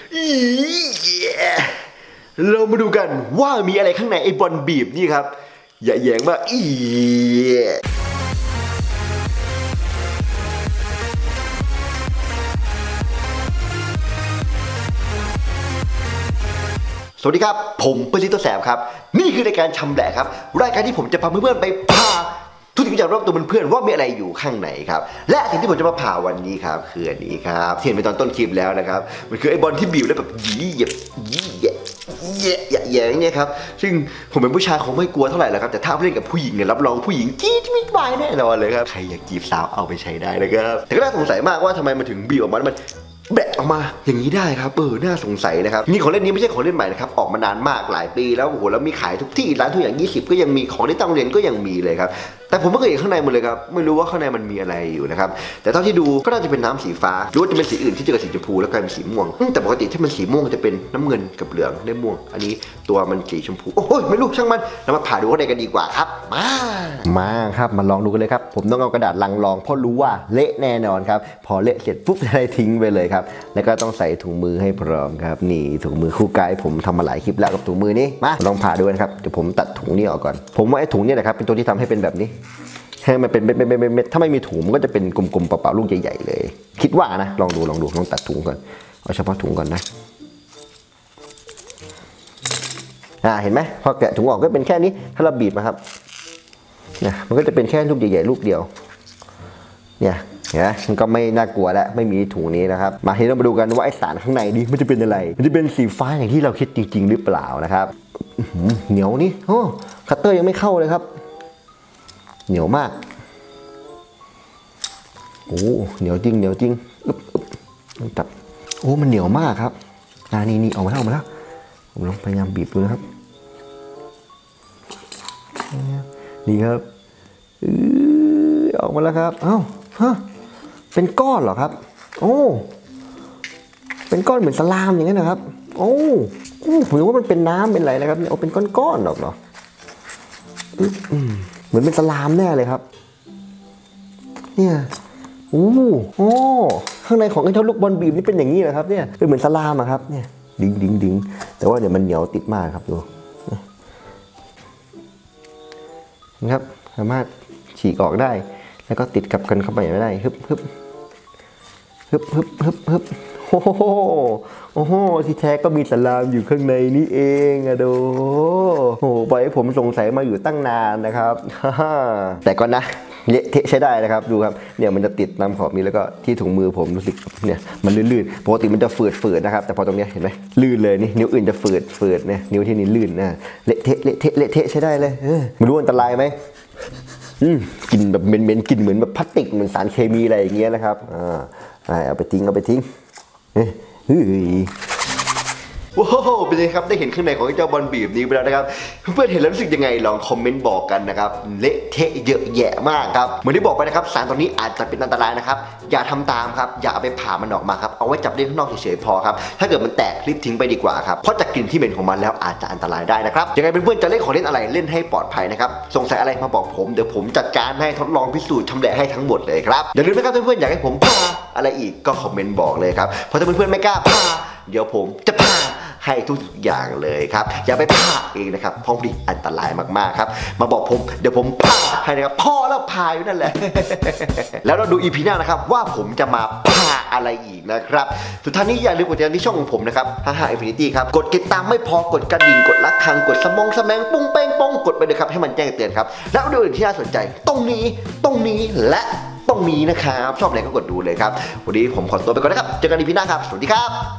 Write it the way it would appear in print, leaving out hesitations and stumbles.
เรามาดูกันว่ามีอะไรข้างในไอ้บอลบีบนี่ครับอย่าแย้งว่าสวัสดีครับผมเปอร์ซิตัวแสบครับนี่คือรายการชำแหละครับรายการที่ผมจะพาเพื่อนๆไปพาทุกสิ่งอย่างรอบตัวเพื่อนๆว่ามีอะไรอยู่ข้างในครับและสิ่งที่ผมจะมาผ่าวันนี้ครับคืออันนี้ครับที่เห็นไปตอนต้นคลิปแล้วนะครับมันคือไอ้บอลที่บีบแล้วแบบแย่เนี่ยครับซึ่งผมเป็นผู้ชายคงไม่กลัวเท่าไหร่แล้วครับแต่ถ้าเล่นกับผู้หญิงเนี่ยรับรองผู้หญิงจี๊ดไม่ไหวแน่นอนเลยครับใครอยากจีบสาวเอาไปใช้ได้นะครับแต่ก็น่าสงสัยมากว่าทำไมมันถึงบีบออกมามันแบะออกมาอย่างนี้ได้ครับน่าสงสัยนะครับนี่ของเล่นนี้ไม่ใช่ของเล่นใหม่นะครับออกมานานมากหลายปีแล้วโอ้โหแล้วมีขายทุกที่ร้านทุกอย่าง20ก็ยังมีของที่ตั้งเรียนก็ยังมีเลยครับแต่ผมไม่เคยเห็นข้างในมันเลยครับไม่รู้ว่าข้างในมันมีอะไรอยู่นะครับแต่เท่าที่ดูก็น่าจะเป็นน้ำสีฟ้าหรือว่าจะเป็นสีอื่นที่เจอกับสีชมพูแล้วกลายเป็นสีม่วงแต่ปกติถ้ามันสีม่วงจะเป็นน้ำเงินกับเหลืองได้ม่วงอันนี้ตัวมันสีชมพูโอ้ยไม่รู้ช่างมันเรามาผ่าดูข้างในกันดีกว่าครับมาครับมาลองดูกันเลยครับผมต้องเอากระดาษลังรองเพราะรู้ว่าเละแน่นอนครับพอเละเสร็จปุ๊บจะได้ทิ้งไปเลยครับแล้วก็ต้องใส่ถุงมือให้พร้อมครับนี่ถุงมือคู่กายผมทำมาหลายคลิปแล้วกับถุงมือนี้มาลองผ่าดูนะครับเดี๋ยวผมตัดถุงนี้ออกก่อนผมว่าไอ้ถุงนี้นะครับเป็นตัวที่ทำให้เป็นแบบนี้ให้มันเป็นเม็ดถ้าไม่มีถุงมันก็จะเป็นกลมๆเปล่าๆลูกใหญ่ๆเลยคิดว่านะลองดูลองตัดถุงก่อนเอาเฉพาะถุงก่อนนะเห็นไหมพอแกะถุงออกก็เป็นแค่นี้ถ้าเราบีบนะครับเนี่ยมันก็จะเป็นแค่ลูกใหญ่ๆลูกเดียวเนี่ยเห็นไหมมันก็ไม่น่ากลัวแล้วไม่มีถุงนี้นะครับมาทีนี้เรามาดูกันว่าไอสารข้างในนี้มันจะเป็นอะไรมันจะเป็นสีฟ้าอย่างที่เราคิดจริงๆหรือเปล่านะครับเหนียวนี่คัตเตอร์ยังไม่เข้าเลยครับเหนียวมากโอ้เหนียวจริงต้องจับโอ้มันเหนียวมากครับนี่ออกมาแล้วผมลองพยายามบีบดูนะครับนี่ครับออกมาแล้วครับเป็นก้อนเหรอครับโอ้เป็นก้อนเหมือนสลามอย่างนั้นนะครับโอ้ผมนึกว่ามันเป็นน้ำเป็นอะไรนะครับเนี่ยเป็นก้อนๆหรอกเนาะเหมือนเป็นสลามแน่เลยครับเนี่ยข้างในของไอ้เจ้าลูกบอลบีบนี่เป็นอย่างนี้เหรอครับเนี่ยเป็นเหมือนสลามอะครับเนี่ยดิ้งแต่ว่าเดี๋ยวมันเหนียวติดมากครับดูนะครับสามารถฉีกออกได้แล้วก็ติดกับกันเข้าไปไม่ได้ฮึบโอ้โหที่แท้ก็มีสลามอยู่ข้างในนี่เองอะดูปล่อยให้ผมสงสัยมาอยู่ตั้งนานนะครับแต่ก็นะเละเทะใช้ได้นะครับดูครับเนี่ยมันจะติดน้ำขอบนี้แล้วก็ที่ถุงมือผมรู้สึกเนี่ยมันลื่นๆปกติมันจะฝืดนะครับแต่พอตรงนี้เห็นไหมลื่นเลยนี่นิ้วอื่นจะฝืดเนี่ยนิ้วที่นี่ลื่นนะเละเทะใช้ได้เลยไม่รู้อันตรายไหมกลิ่นแบบเหม็นกลิ่นเหมือนแบบพลาสติกเหมือนสารเคมีอะไรอย่างเงี้ยนะครับเอาไปทิ้งโอ้โหเป็นไงครับได้เห็นข้างในของเจ้าบอลบีบนี้ไปแล้วนะครับเพื่อนๆเห็นแล้วรู้สึกยังไงลองคอมเมนต์บอกกันนะครับเละเทะเยอะแยะมากครับเหมือนที่บอกไปนะครับสารตัวนี้อาจจะเป็นอันตรายนะครับอย่าทำตามครับอย่าเอาไปผ่ามันออกมาครับเอาไว้จับเล่นข้างนอกเฉยๆพอครับถ้าเกิดมันแตกรีบทิ้งไปดีกว่าครับเพราะจากกลิ่นที่เหม็นของมันแล้วอาจจะอันตรายได้นะครับยังไงเพื่อนๆจะเล่นของเล่นอะไรเล่นให้ปลอดภัยนะครับสงสัยอะไรมาบอกผมเดี๋ยวผมจัดการให้ทดลองพิสูจน์ชำแหละให้ทั้งหมดเลยครับอย่าลืมนะครับเพื่อนๆอยากให้ผมพาอะไรอีกก็คอมเมนต์บอกเลยครับเพราะถ้าเพื่อนๆไม่กล้าพาเดี๋ยวผมจะพาให้ทุกอย่างเลยครับอย่าไปพาเองนะครับเพราะมันอันตรายมากๆครับมาบอกผมเดี๋ยวผมพาให้นะครับพ่อแล้วพาอยู่นั่นแหละแล้วเราดู EP หน้านะครับว่าผมจะมาพาอะไรอีกนะครับสุดท้ายนี้อย่าลืมกดติดตามที่ช่องของผมนะครับ55 Infinity ครับกดติดตามไม่พอกดกระดิ่งกดระฆังกดสมองสแมงปุ้งเป้งป้งกดไปเลยครับให้มันแจ้งเตือนครับแล้วดูอื่นที่น่าสนใจตรงนี้และตรงนี้นะครับชอบอะไรก็กดดูเลยครับวันนี้ผมขอตัวไปก่อนนะครับเจอกัน EP หน้าครับสวัสดีครับ